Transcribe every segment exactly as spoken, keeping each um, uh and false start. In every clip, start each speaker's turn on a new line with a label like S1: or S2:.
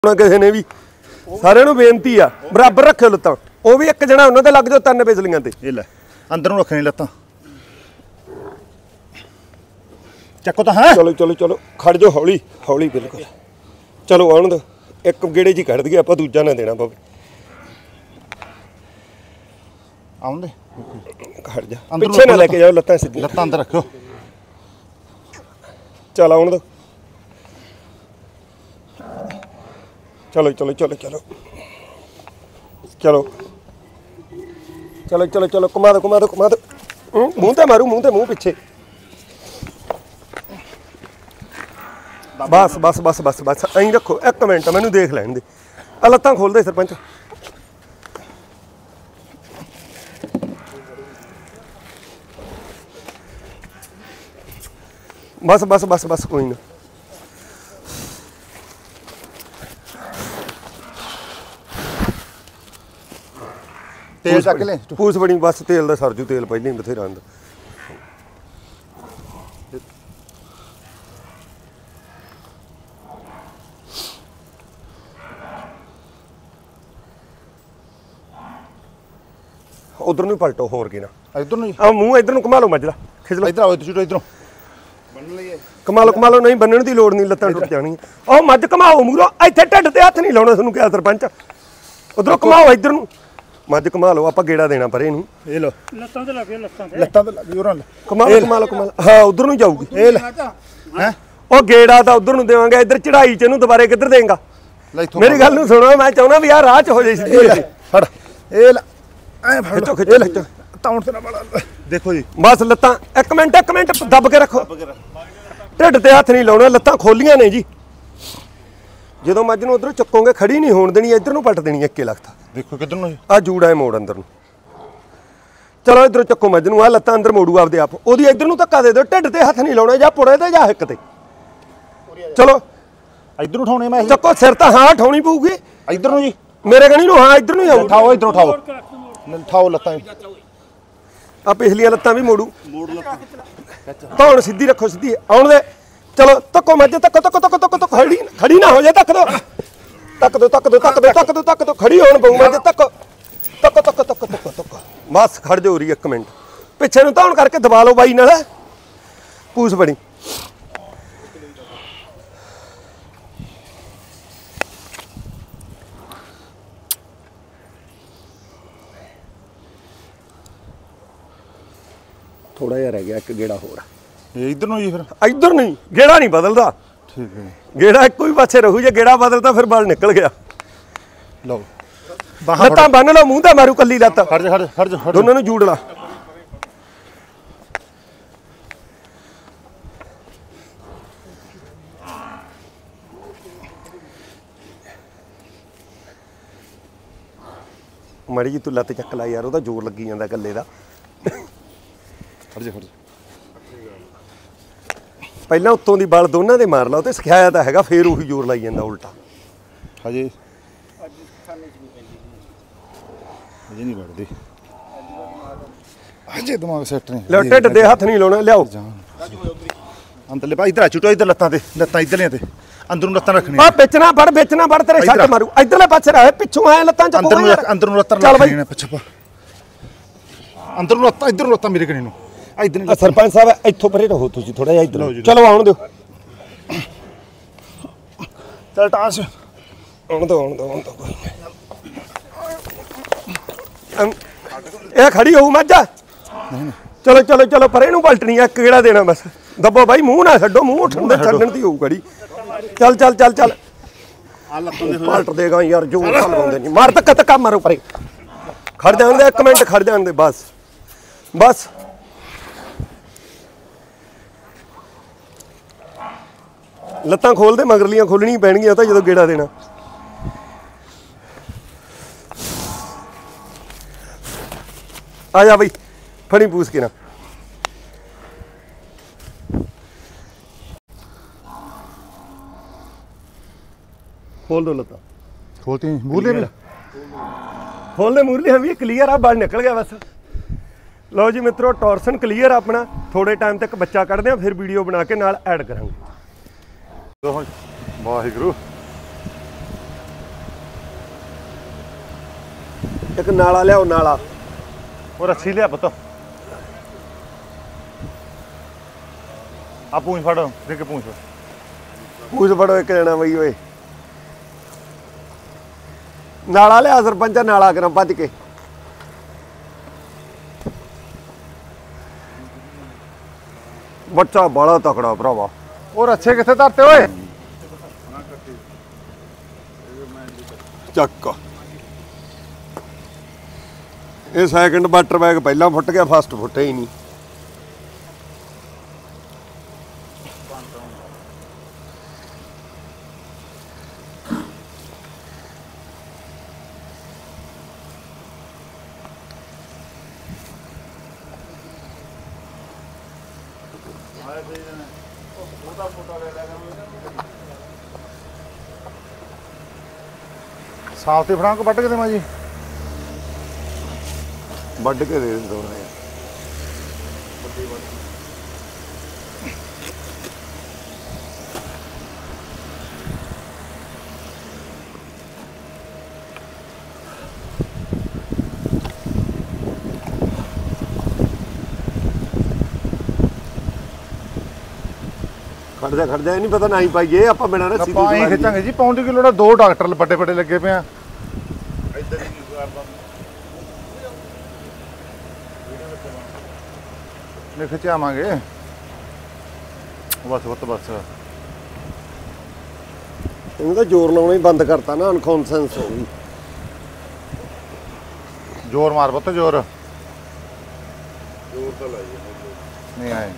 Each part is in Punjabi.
S1: किसी ने भी सारे बेनती आ बराबर रखियो लत्तां वो भी एक जना उन्होंने लग जाओ तीन बिजलियां ते
S2: ये लै अंदर रखनी लत्तां चक्को तो है।
S1: चलो चलो चलो खड़ जाओ हौली हौली बिल्कुल चलो आउण दो एक गेड़े जी कढ़ दईए आपां दूजा ना देना पवे
S2: आउण दे
S1: खड़ जा पिछे ना लेके जाओ लत्तां सीधी
S2: लत्तां अंदर रखियो
S1: चल आउण दो चलो चलो चलो चलो चलो चलो चलो चलो घुमा दो घुमा दो घुमा दो मूँह ते मारू मूँह ते मूँह पिछे बस बस बस बस बस ऐं रखो एक मिनट मैनू देख लैन दे आ लत्तां खोल दे सरपंच बस बस बस बस कोई ना
S2: तेल चक ले
S1: पूछ बड़ी बस तेल का सरजू तेल पहले ही बथेरा अंदर उधर नहीं पलटो होर के ना
S2: इधर नहीं
S1: आ मूँह इधर घुमा लो मजला खिच लो
S2: इधर आओ इधर इधरों
S1: घुमा लो घुमा लो नहीं बनने की लोड़ नहीं लत्तां टुट जानी ओ मज घुमाओ मूरों इत्थे ढिड ते हत्थ नहीं लाउणा तुहानूं क्या सरपंच उधरों घुमाओ इधर नूं मज घुमा लो आपां गेड़ा देना परे नूं
S2: ये लो
S3: लत्तां ते लगे लत्तां ते
S2: लत्तां ते लगी उरां
S1: घुमा लो घुमा लो घुमा लो हाँ उधर नूं जाऊगी
S2: ये ले हैं
S1: ओ गेड़ा तां उधर नूं देवांगे इधर चढ़ाई च इहनूं दुबारे किधर देंगा
S2: ले इथों
S1: मेरी गल नूं सुणो मैं चाहुंदा भी यार राह च हो जाए सीधी
S2: फड़ ये ले ऐ फड़
S1: खिच्चो खिच्चो खिच्चो
S2: ताउण ते ना बड़ा देखो जी
S1: बस लत्तां एक मिनट एक मिनट दब के रखो ढिड ते हत्थ नहीं लाउणा लत्तां खोलियां ने जी ਜਦੋਂ ਮੱਝ ਨੂੰ ਉਧਰੋਂ ਚੱਕੋਗੇ ਖੜੀ ਨਹੀਂ ਹੋਣ ਦੇਣੀ ਇੱਧਰ ਨੂੰ ਪਲਟ ਦੇਣੀ ਇੱਕੇ ਲਖਤਾ
S2: देखो किधर ਨੂੰ
S1: ਆ ਜੂੜਾ ਹੈ ਮੋੜ ਅੰਦਰ ਨੂੰ ਚਲੋ ਇਧਰੋਂ ਚੱਕੋ ਮੱਝ ਨੂੰ ਆ ਲੱਤਾਂ ਅੰਦਰ ਮੋੜੂ ਆਪਦੇ ਆਪ ਉਹਦੀ ਇੱਧਰ ਨੂੰ ਧੱਕਾ ਦੇ ਦਿਓ ਢਿੱਡ ਤੇ ਹੱਥ ਨਹੀਂ ਲਾਉਣਾ ਜਾਂ ਪੁੜੇ ਤੇ ਜਾਂ ਹਿੱਕ ਤੇ ਚਲੋ
S2: इधर उठाने मैं
S1: ਚੱਕੋ ਸਿਰ ਤਾਂ ਹਾਂ ਠਾਉਣੀ ਪਊਗੀ
S2: इधर ਨੂੰ जी
S1: ਮੇਰੇ ਕਣੀ ਨੂੰ ਹਾਂ ਇੱਧਰ ਨੂੰ ਹੀ ਆਉ
S2: उठाओ इधर उठाओ उठाओ लत्तां
S1: ਆ ਪਿਛਲੀਆਂ ਲੱਤਾਂ ਵੀ ਮੋੜੂ ਮੋੜ ਲੱਤਾਂ ਧੌਣ ਸਿੱਧੀ ਰੱਖੋ ਸਿੱਧੀ ਆਉਣ ਦੇ ਚਲੋ ਤੱਕੋ ਮੱਝ ਤੱਕੋ ਤੱਕੋ ਤੱਕੋ ਤੱਕੋ ਤੱਕੋ ਖੜੀ ਖੜੀ ਨਾ ਹੋ ਜਾ ਤੱਕ ਦੋ ਤੱਕ ਦੋ ਤੱਕ ਦੋ ਤੱਕ ਦੋ ਤੱਕ ਦੋ ਤੱਕ ਦੋ ਖੜੀ ਹੋਣ ਪਊ ਮੱਝ ਤੱਕ ਤੱਕ ਤੱਕ ਤੱਕ ਤੱਕ ਤੱਕ ਬਸ ਖੜ ਜਾਓ ਰੀ ਇੱਕ ਮਿੰਟ ਪਿੱਛੇ ਨੂੰ ਧੌਣ ਕਰਕੇ ਦਬਾ ਲਓ ਬਾਈ ਨਾਲ ਪੂਛ ਬਣੀ थोड़ा जिहा रह गया एक गेड़ा होर
S2: इधर ਨੂੰ ਜੀ ਫਿਰ
S1: इधर नहीं गेड़ा नहीं बदलता
S2: ठीक है
S1: गेड़ा एक ही पासे रहू जे गेड़ा बदलता फिर बल निकल गया
S2: लो
S1: लत्तां बन लो मूँह ते मारू कली लत्त
S2: खड़ जा खड़ खड़ जा
S1: दोनों नूं जूड़ ला माड़ी जी तू लत्त चक ला यार ओहदा जोर लगी जांदा गल्ले दा
S2: खड़ जा खड़ जा
S1: ਪਹਿਲਾਂ ਉੱਤੋਂ ਦੀ ਬਲ ਦੋਨਾਂ ਦੇ ਮਾਰ ਲਾ ਤੇ ਸਿਖਾਇਆ ਤਾਂ ਹੈਗਾ ਫੇਰ ਉਹੀ ਜ਼ੋਰ ਲਾਈ ਜਾਂਦਾ ਉਲਟਾ
S2: ਹਜੇ ਹਜੇ ਨਹੀਂ ਵੜਦੀ ਹਜੇ ਦਿਮਾਗ ਸੈੱਟ ਨਹੀਂ
S1: ਲੈ ਢਿੱਡ ਦੇ ਹੱਥ ਨਹੀਂ ਲਾਉਣਾ ਲਿਆਓ
S2: ਅੰਦਰਲੇ ਪਾ ਇਧਰ ਚੁੱਟੋ ਇਧਰ ਲੱਤਾਂ ਤੇ ਲੱਤਾਂ ਇਧਰਲੀਆਂ ਤੇ ਅੰਦਰ ਨੂੰ ਲੱਤਾਂ ਰੱਖਣੀਆਂ
S1: ਆ ਵਿੱਚ ਨਾ ਫੜ ਵਿੱਚ ਨਾ ਫੜ ਤੇਰੇ ਛੱਟ ਮਾਰੂ ਇਧਰਲੇ ਪਾਸੇ ਰਹਿ ਪਿੱਛੋਂ ਆਏ ਲੱਤਾਂ ਚੱਕੋ
S2: ਅੰਦਰ ਨੂੰ ਅੰਦਰ ਨੂੰ ਲੱਤਾਂ ਰੱਖਣੀਆਂ ਪਿੱਛੇ ਪਾ ਅੰਦਰ ਨੂੰ ਲੱਤਾਂ ਇਧਰ ਨੂੰ ਲੱਤਾਂ ਮੇਰੇ ਕਣੀ ਨੂੰ ਇਧਰ
S1: ਸਰਪੰਚ ਸਾਹਿਬ ਇੱਥੋਂ ਪਰੇ ਰਹੋ ਤੁਸੀਂ ਥੋੜਾ ਜਿਹਾ ਇਧਰ ਚਲੋ ਆਉਣ ਦਿਓ
S2: ਚੱਲ ਟਾਸ
S1: ਆਉਣ ਦਿਓ ਆਉਣ ਦਿਓ ਆਉਣ ਦਿਓ ਕੋਈ ਇਹ ਖੜੀ ਹੋਊ ਮੱਝ ਚਲੋ ਚਲੋ ਚਲੋ ਪਰੇ ਨੂੰ ਪਲਟਣੀ ਆ ਕਿਹੜਾ ਦੇਣਾ ਬਸ ਦੱਬੋ ਬਾਈ ਮੂੰਹ ਨਾ ਛੱਡੋ ਮੂੰਹ ਉੱਠਣ ਦੇ ਛੱਡਣ ਦੀ ਹੋਊ ਖੜੀ ਚੱਲ ਚੱਲ ਚੱਲ ਚੱਲ ਪਲਟ ਦੇਗਾ ਯਾਰ ਜੋ ਲਾਉਂਦੇ ਨਹੀਂ ਮਾਰ ਧੱਕਾ ਧੱਕਾ ਮਾਰੋ ਪਰੇ ਖੜ ਜਾਣ ਦੇ ਇੱਕ ਮਿੰਟ ਖੜ ਜਾਣ ਦੇ ਬਸ ਬਸ ਲੱਤਾਂ ਖੋਲ ਦੇ ਮਗਰਲੀਆਂ ਖੋਲਣੀਆਂ ਪੈਣਗੀਆਂ ਤਾਂ ਜਦੋਂ ਗੇੜਾ ਦੇਣਾ ਆ ਜਾ ਬਈ ਫੜੀ ਪੂਛ ਕੇ ਨਾ ਖੋਲ ਦੋ ਲੱਤਾਂ
S2: ਖੋਲਤੀ ਮੂਲੇ ਨੇ
S1: ਖੋਲ ਦੇ ਮੂਰਲੀ ਵੀ ਕਲੀਅਰ ਆ ਬਲ ਨਿਕਲ ਗਿਆ ਬਸ ਲਓ ਜੀ ਮਿੱਤਰੋ ਟੋਰਸਨ ਕਲੀਅਰ ਆਪਣਾ ਥੋੜੇ ਟਾਈਮ ਤੱਕ ਬੱਚਾ ਕੱਢਦੇ ਆ ਫਿਰ ਵੀਡੀਓ ਬਣਾ ਕੇ ਨਾਲ ਐਡ ਕਰਾਂਗੇ
S2: ਵਾਹਿਗੁਰੂ
S1: ਇੱਕ ਨਾਲਾ ਲਿਆਓ ਨਾਲਾ
S2: ਉਹ ਰੱਸੀ ਲਿਆ ਪੁੱਤ ਆ ਪੂੰਛ ਫੜ ਦੇ ਕੇ ਪੂੰਛ
S1: ਪੂਛ ਫੜੋ ਇੱਕ ਜਣਾ ਬਈ ਓਏ ਨਾਲਾ ਲਿਆ ਸਰਪੰਚਾ ਨਾਲਾ ਕਰਾਂ ਭੱਜ ਕੇ ਬੱਚਾ ਬੜਾ ਤਕੜਾ ਭਰਾਵਾ
S2: ਉਹ ਰੱਸੇ ਕਿੱਥੇ ਧਰਤੇ ਓਏ
S1: ਚੱਕ ਇਹ ਸੈਕਿੰਡ ਵਾਟਰ ਬੈਗ ਪਹਿਲਾਂ ਫੁੱਟ ਗਿਆ ਫਸਟ ਫੁੱਟਿਆ ਹੀ ਨਹੀਂ
S2: ਸਾਫ ਤੇ ਫੜਾਂ ਕੋ ਵੱਢ ਕੇ ਦੇਵਾਂ ਜੀ
S1: ਵੱਢ ਕੇ ਦੇ ਦੋ ਯਾਰ ਖੜ ਜਾ ਖੜ ਜਾ ਇਹ ਨਹੀਂ ਪਤਾ ਨਹੀਂ ਪਾਈਏ ਆਪਾਂ ਬਿਨਾਂ ਰੱਸੀ
S2: ਆਪਾਂ ਐਂ ਖਿੱਚਾਂਗੇ ਜੀ ਪੌਂਡ ਕਿਲੋ ਦਾ ਦੋ ਡਾਕਟਰ ਵੱਡੇ ਵੱਡੇ ਲੱਗੇ ਪਏ ਆ ਇੱਧਰ ਹੀ ਨਹੀਂ ਕਰਦਾ ਨੇ ਖਿਚਾਵਾਂਗੇ ਬਸ ਬਸ ਬਸ
S1: ਇਹਨੂੰ ਤਾਂ ਜ਼ੋਰ ਲਾਉਣਾ ਹੀ ਬੰਦ ਕਰਤਾ ਨਾ ਅਨਕੌਂਸ਼ੀਅਸ ਹੋ ਗਈ
S2: ਜ਼ੋਰ ਮਾਰ ਪੁੱਤ ਜ਼ੋਰ ਜ਼ੋਰ ਤਾਂ ਲਾਈਏ ਨਹੀਂ ਆਏ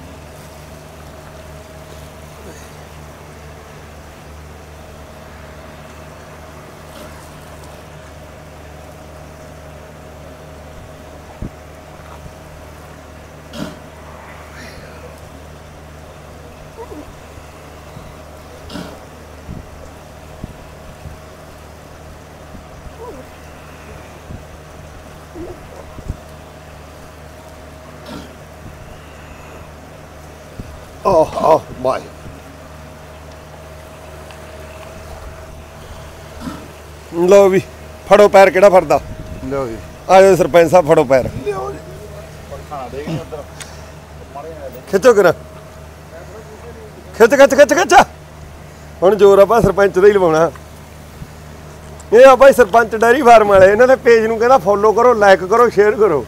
S1: Oh, oh, my. ਲਓ ਵੀ ਫੜੋ ਪੈਰ ਕਿਹੜਾ ਫੜਦਾ
S2: ਲਿਓ ਜੀ
S1: ਆਜੋ ਸਰਪੰਚ ਸਾਹਿਬ ਫੜੋ ਪੈਰ
S2: ਲਿਓ ਜੀ ਪਰਖਾਣਾ ਦੇ ਕੇ ਉਧਰ
S1: ਖਿੱਚੋ ਕਰਾ ਖਿੱਚ ਖਿੱਚ ਖਿੱਚ ਖਿੱਚ ਹੁਣ ਜ਼ੋਰ ਆਪਾਂ ਸਰਪੰਚ ਦਾ ਹੀ ਲਵਾਉਣਾ ਇਹ ਆ ਭਾਈ ਸਰਪੰਚ ਡੈਰੀ ਫਾਰਮ ਵਾਲੇ ਇਹਨਾਂ ਦੇ ਪੇਜ ਨੂੰ ਕਹਿੰਦਾ ਫੋਲੋ ਕਰੋ ਲਾਈਕ ਕਰੋ ਸ਼ੇਅਰ ਕਰੋ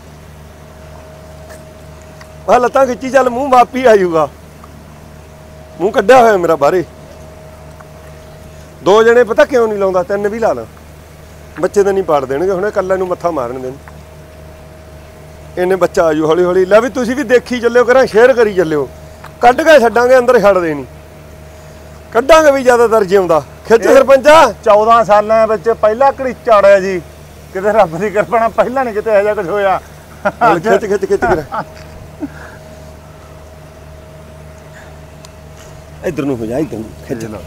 S1: ਆ ਲੱਤਾਂ ਖਿੱਚੀ ਚੱਲ ਮੂੰਹ ਮਾਪੀ ਆ ਜਾਊਗਾ ਮੂੰਹ ਕੱਢਿਆ ਹੋਇਆ ਮੇਰਾ ਬਾਹਰੇ ਦੋ ਜਣੇ ਪਤਾ ਕਿਉਂ ਨਹੀਂ ਲਾਉਂਦਾ ਤਿੰਨ ਵੀ ਲਾ ਲਾ ਬੱਚੇ ਤਾਂ ਨਹੀਂ ਪਾੜ ਦੇਣਗੇ ਹੁਣ ਇਕੱਲੇ ਨੂੰ ਮੱਥਾ ਮਾਰਨ ਦੇਣ ਇਹਨੇ ਬੱਚਾ ਆਜੂ ਹੌਲੀ ਹੌਲੀ ਲੈ ਵੀ ਤੁਸੀਂ ਵੀ ਦੇਖੀ ਚੱਲਿਓ ਕਰਾਂ ਸ਼ੇਅਰ ਕਰੀ ਚੱਲਿਓ ਕੱਢ ਕੇ ਛੱਡਾਂਗੇ ਅੰਦਰ ਛੱਡਦੇ ਨਹੀਂ ਕੱਢਾਂਗੇ ਵੀ ਜ਼ਿਆਦਾਤਰ ਜਿਉਂਦਾ ਖਿੱਚ ਸਰਪੰਚਾ
S2: ਚੌਦਾਂ ਸਾਲਾਂ ਵਿੱਚ ਪਹਿਲਾ ਘੜੀਚਾ ਆੜਿਆ ਜੀ ਕਿਤੇ ਰੱਬ ਦੀ ਕਿਰਪਾ ਨਾਲ ਪਹਿਲਾਂ ਨਹੀਂ ਕਿਤੇ ਇਹੋ ਜਿਹਾ ਕੁਝ ਹੋਇਆ
S1: ਖਿੱਚ ਖਿੱਚ ਖਿੱਚ ਕਰ ਇਧਰ ਨੂੰ ਹੋ ਜਾ ਇਧਰ ਨੂੰ ਖਿੱਚ ਲਾ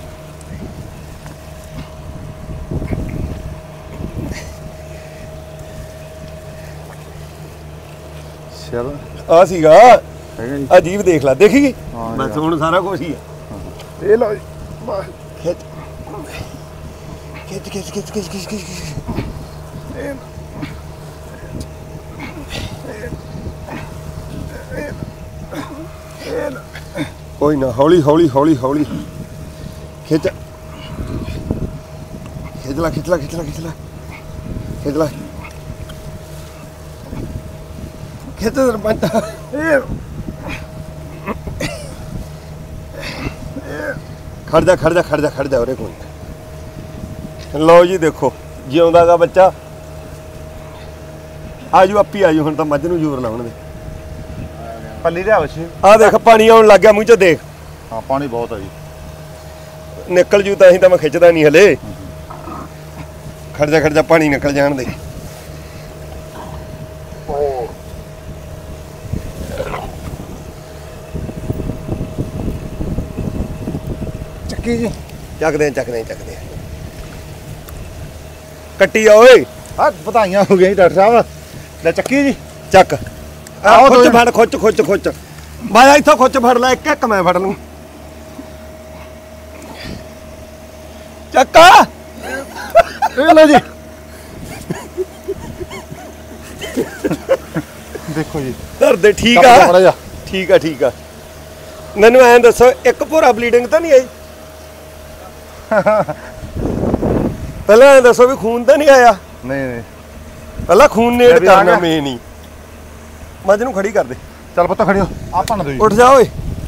S2: ਚਲ
S1: ਆ ਸੀਗਾ ਅਜੀਬ ਦੇਖ ਲੈ ਦੇਖੀ ਬਸ ਹੁਣ ਸਾਰਾ ਕੁਝ ਹੀ ਆ
S2: ਇਹ ਲਓ ਜੀ
S1: ਖਿੱਚ ਖਿੱਚ ਖਿੱਚ ਖਿੱਚ ਖਿੱਚ ਖਿੱਚ ਕੋਈ ਨਾ ਹੌਲੀ ਹੌਲੀ ਹੌਲੀ ਹੌਲੀ ਖਿੱਚ ਖਿੱਚ ਲਾ ਖਿੱਚ ਲਾ ਖਿੱਚ ਲਾ ਖਿੱਚ ਲਾ ਖਿੱਚ ਲਾ ਖਿੱਚ ਸਰਪੰਚ ਖੜ ਜਾ ਖੜ ਜਾ ਖੜ ਜਾ ਖੜ ਜਾ ਉਰੇ ਕੋਈ ਲਓ ਜੀ ਦੇਖੋ ਜਿਉਂਦਾ ਗਾ ਬੱਚਾ ਆਜੂ ਆਪੀ ਆਜੂ ਹੁਣ ਤਾਂ ਮੱਝ ਨੂੰ ਜ਼ੋਰ ਲਾਉਣ ਦੇ
S2: ਪੱਲੀ ਲਿਆ ਵਛੀ
S1: ਆ ਦੇਖ ਪਾਣੀ ਆਉਣ ਲੱਗ ਗਿਆ ਮੂੰਹ 'ਚ ਦੇਖ
S2: ਹਾਂ ਪਾਣੀ ਬਹੁਤ ਆ ਜੀ
S1: ਨਿਕਲ ਜੂ ਤਾਂ ਅਸੀਂ ਤਾਂ ਮੈਂ ਖਿੱਚਦਾ ਨਹੀਂ ਹਲੇ ਖੜ ਜਾ ਖੜ ਜਾ ਪਾਣੀ ਨਿਕਲ ਜਾਣ ਦੇ
S2: ਚੱਕੀ ਜੀ
S1: ਚੱਕਦੇ ਚੱਕਦੇ ਚੱਕਦੇ ਕੱਟੀ ਆ ਓਏ
S2: ਆ ਵਧਾਈਆਂ ਹੋ ਗਈਆਂ ਜੀ ਡਾਕਟਰ ਸਾਹਿਬ ਲੈ ਚੱਕੀ ਜੀ
S1: ਚੱਕ ਆਹ ਖੁੱਚ ਫੜ ਖੁੱਚ ਖੁੱਚ ਖੁੱਚ ਬਾਇਆ ਇੱਥੋਂ ਖੁੱਚ ਫੜ ਲੈ ਇੱਕ ਇੱਕ ਮੈਂ ਫੜ ਲੂੰ ਚੱਕਾ
S2: ਇਹ ਲਓ ਜੀ ਦੇਖੋ ਜੀ
S1: ਧਰ ਦੇ ਠੀਕ
S2: ਥੋੜਾ
S1: ਆ
S2: ਜਿਹਾ
S1: ਠੀਕ ਆ ਠੀਕ ਆ ਮੈਨੂੰ ਐਂ ਦੱਸੋ ਇੱਕ ਭੋਰਾ ਬਲੀਡਿੰਗ ਤਾਂ ਨਹੀਂ ਆਈ ਪਹਿਲਾਂ ਐਂ ਦੱਸੋ ਵੀ ਖੂਨ ਤਾਂ ਨਹੀਂ ਆਇਆ
S2: ਨਹੀਂ ਨਹੀਂ
S1: ਪਹਿਲਾਂ ਖੂਨ ਨੇੜ
S2: ਇਹ ਵੀ ਆ
S1: ਕਰਨਾ
S2: ਗਿਆ।
S1: ਮੇਨ ਹੀ ਮੱਝ ਨੂੰ ਖੜੀ ਕਰ ਦੇ
S2: ਚੱਲ ਪੁੱਤ ਖੜਿਓ ਆ ਭੰਨ ਦਿਓ ਜੀ
S1: ਉੱਠ ਜਾ ਓਏ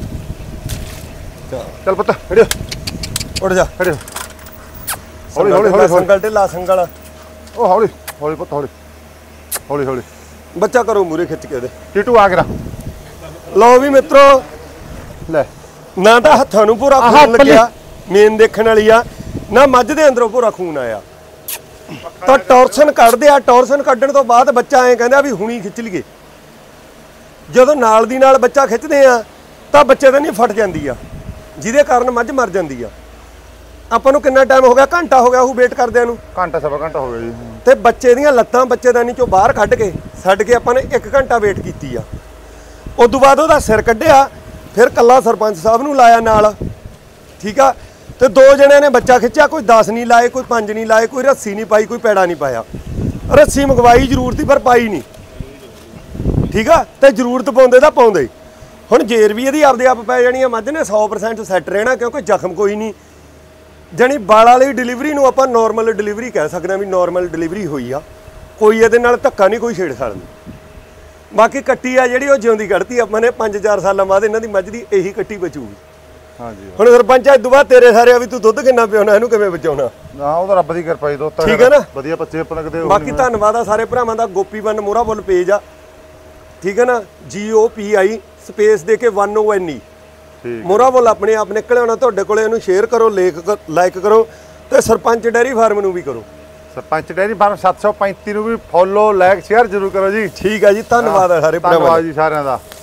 S2: ਚੱਲ ਪੁੱਤ ਖੜਿਓ
S1: ਉੱਠ ਜਾ
S2: ਖੜਿਓ ਹੌਲੀ ਹੌਲੀ ਹੌਲੀ ਹੌਲੀ
S1: ਸੰਗਲ ਢਿੱਲਾ ਸੰਗਲ
S2: ਉਹ ਹੌਲੀ ਹੌਲੀ ਪੁੱਤ ਹੌਲੀ ਹੌਲੀ ਹੌਲੀ
S1: ਬੱਚਾ ਕਰੋ ਮੂਰੇ ਖਿੱਚ ਕੇ ਉਹਦੇ
S2: ਟੀਟੂ ਆ ਗਿਆ
S1: ਲਓ ਵੀ ਮਿੱਤਰੋ
S2: ਲੈ
S1: ਨਾ ਤਾਂ ਹੱਥਾਂ ਨੂੰ ਪੂਰਾ
S2: ਆਹ
S1: ਖੂਨ
S2: ਪੱਲੇ।
S1: ਲੱਗਿਆ ਮੇਨ ਦੇਖਣ ਵਾਲੀ ਆ ਨਾ ਮੱਝ ਦੇ ਅੰਦਰੋਂ ਪੂਰਾ ਖੂਨ ਆਇਆ ਤਾਂ ਟੌਰਸ਼ਨ ਕੱਢਦੇ ਆ ਟੌਰਸ਼ਨ ਕੱਢਣ ਤੋਂ ਬਾਅਦ ਬੱਚਾ ਐਂ ਕਹਿੰਦਾ ਵੀ ਹੁਣੀ ਖਿੱਚ ਲਈਏ ਜਦੋਂ ਨਾਲ ਦੀ ਨਾਲ ਬੱਚਾ ਖਿੱਚਦੇ ਆ ਤਾਂ ਬੱਚੇ ਦੇ ਨਹੀਂ ਫਟ ਜਾਂਦੀ ਆ ਜਿਹਦੇ ਕਾਰਨ ਮੱਝ ਮਰ ਜਾਂਦੀ ਆ ਆਪਾਂ ਨੂੰ ਕਿੰਨਾ ਟਾਈਮ ਹੋ ਗਿਆ ਘੰਟਾ ਹੋ ਗਿਆ ਉਹ ਵੇਟ ਕਰਦਿਆਂ ਨੂੰ
S2: ਘੰਟਾ ਸਵਾ ਘੰਟਾ ਹੋ ਗਿਆ ਜੀ
S1: ਤੇ ਬੱਚੇ ਦੀਆਂ ਲੱਤਾਂ ਬੱਚੇਦਾਨੀ ਚੋਂ ਬਾਹਰ ਕੱਢ ਕੇ ਛੱਡ ਕੇ ਆਪਾਂ ਨੇ ਇੱਕ ਘੰਟਾ ਵੇਟ ਕੀਤੀ ਆ ਉਸ ਤੋਂ ਬਾਅਦ ਉਹਦਾ ਸਿਰ ਕੱਢਿਆ ਫਿਰ ਕੱਲਾ ਸਰਪੰਚ ਸਾਹਿਬ ਨੂੰ ਲਾਇਆ ਨਾਲ ਠੀਕ ਆ ਤੇ ਦੋ ਜਣਿਆਂ ਨੇ ਬੱਚਾ ਖਿੱਚਿਆ ਕੋਈ ਦਸ ਨਹੀਂ ਲਾਏ ਕੋਈ ਪੰਜ ਨਹੀਂ ਲਾਏ ਕੋਈ ਰੱਸੀ ਨਹੀਂ ਪਾਈ ਕੋਈ ਪੈੜਾ ਨਹੀਂ ਪਾਇਆ ਰੱਸੀ ਮੰਗਵਾਈ ਜ਼ਰੂਰ ਸੀ ਪਰ ਪਾਈ ਨਹੀਂ ਠੀਕ ਆ ਤੇ ਜ਼ਰੂਰਤ ਪਾਉਂਦੇ ਤਾਂ ਪਾਉਂਦੇ ਹੁਣ ਜੇਰ ਵੀ ਇਹਦੀ ਆਪਦੇ ਆਪ ਪੈ ਜਾਣੀ ਆ ਮੱਝ ਨੇ ਸੌ ਪ੍ਰਸੈਂਟ ਸੈੱਟ ਰਹਿਣਾ ਕਿਉਂਕਿ ਜ਼ਖਮ ਕੋਈ ਨਹੀਂ ਜਾਣੀ ਬਾਲ ਵਾਲੀ ਡਿਲੀਵਰੀ ਨੂੰ ਆਪਾਂ ਨਾਰਮਲ ਡਿਲੀਵਰੀ ਕਹਿ ਸਕਦੇ ਆ ਵੀ ਨਾਰਮਲ ਡਿਲੀਵਰੀ ਹੋਈ ਆ ਕੋਈ ਇਹਦੇ ਨਾਲ ਧੱਕਾ ਨਹੀਂ ਕੋਈ ਛੇੜਛਾੜ ਨਹੀਂ ਬਾਕੀ ਕੱਟੀ ਆ ਜਿਹੜੀ ਉਹ ਜਿਉਂਦੀ ਕੱਢਤੀ ਆਪਾਂ ਨੇ ਪੰਜ ਚਾਰ ਸਾਲਾਂ ਬਾਅਦ ਇਹਨਾਂ ਦੀ ਮੱਝ ਦੀ ਇਹੀ ਕੱਟੀ ਬਚੂਗੀ
S2: ਹਾਂਜੀ
S1: ਹੁਣ ਸਰਪੰਚ ਅੱਜ ਤੋਂ ਬਾਅਦ ਤੇਰੇ ਸਾਰੇ ਆ ਵੀ ਤੂੰ ਦੁੱਧ ਕਿੰਨਾ ਪਿਆਉਣਾ ਇਹਨੂੰ ਕਿਵੇਂ ਬਚਾਉਣਾ
S2: ਨਾ ਉਹ ਤਾਂ ਰੱਬ ਦੀ ਕਿਰਪਾ ਜੀ ਦੋਤਾ
S1: ਠੀਕ ਹੈ ਨਾ?
S2: ਵਧੀਆ ਬੱਚੇ ਆਪਣਾ ਕਿਤੇ
S1: ਬਾਕੀ ਧੰਨਵਾਦ ਆ ਸਾਰੇ ਭਰਾਵਾਂ ਦਾ Gopi one Mohra bull page ਆ ਠੀਕ ਹੈ ਨਾ ਜੀ ਓ ਪੀ ਆਈ ਸਪੇਸ ਦੇ ਕੇ ਵਨ ਓ ਐਨ ਈ
S2: ਠੀਕ
S1: ਮੋਹਰਾ ਬੁੱਲ ਆਪਣੇ ਆਪ ਨਿਕਲ ਆਉਣਾ ਤੁਹਾਡੇ ਕੋਲੇ ਇਹਨੂੰ ਸ਼ੇਅਰ ਕਰੋ ਲੇਕ ਲਾਈਕ ਕਰੋ ਤੇ ਸਰਪੰਚ ਡੈਰੀ ਫਾਰਮ ਨੂੰ ਵੀ ਕਰੋ
S2: ਸਰਪੰਚ ਡੈਰੀ ਫਾਰਮ ਸੱਤ ਸੌ ਪੈਂਤੀ ਨੂੰ ਵੀ ਫੋਲੋ ਲਾਈਕ ਸ਼ੇਅਰ ਜ਼ਰੂਰ ਕਰੋ ਜੀ
S1: ਠੀਕ ਆ ਜੀ ਧੰਨਵਾਦ ਆ ਸਾਰੇ ਭਰਾਵਾਂ ਦਾ
S2: ਧੰਨਵਾਦ ਜੀ ਸਾਰਿਆਂ ਦਾ